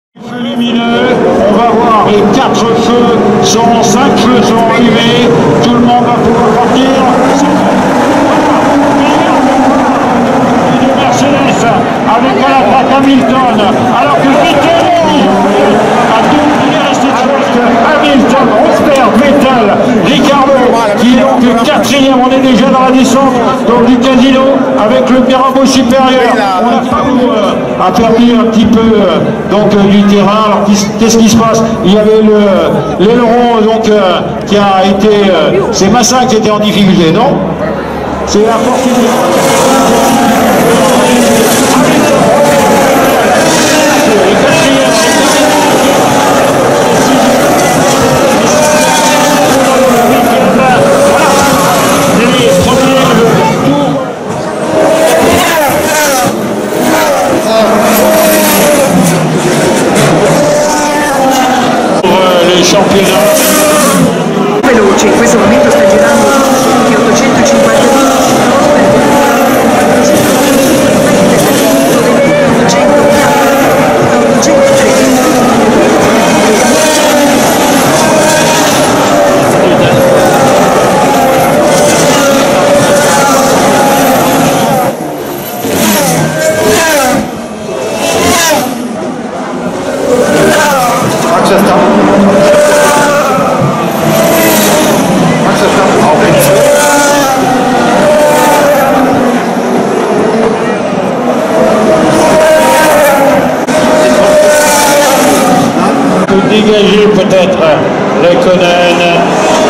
Feu lumineux, on va voir les 4 feux, 5 feux sont arrivés, tout le monde va pouvoir partir. De Mercedes avec à l'attaque Hamilton, alors que Vettel a dominé cette fois. Hamilton, Rosberg, Vettel, Ricardo qui est donc 4e, on est déjà dans la descente donc, du casino avec le Mirabeau supérieur. On a perdu un petit peu donc, du terrain. Alors qu'est-ce qui se passe? Il y avait l'aileron donc qui a été. C'est Massa qui était en difficulté, non? C'est la force championnat. Veloce, in questo momento sta girando di 850 dégager peut-être les Conan.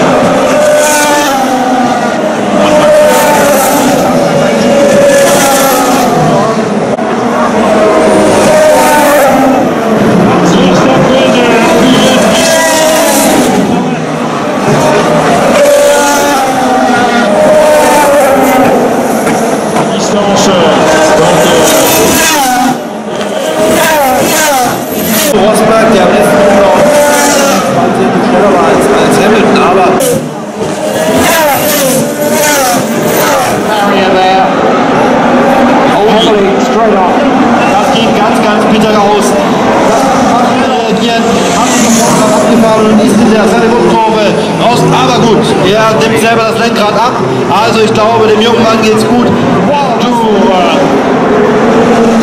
Rosberg, der am letzten Runde schneller war als Hamilton, aber das ging ganz bitter aus. Reagieren, hat sich sofort abgefahren und ist in der Kurve raus. Aber gut, er nimmt selber das Lenkrad ab. Also ich glaube, dem jungen Mann geht's gut.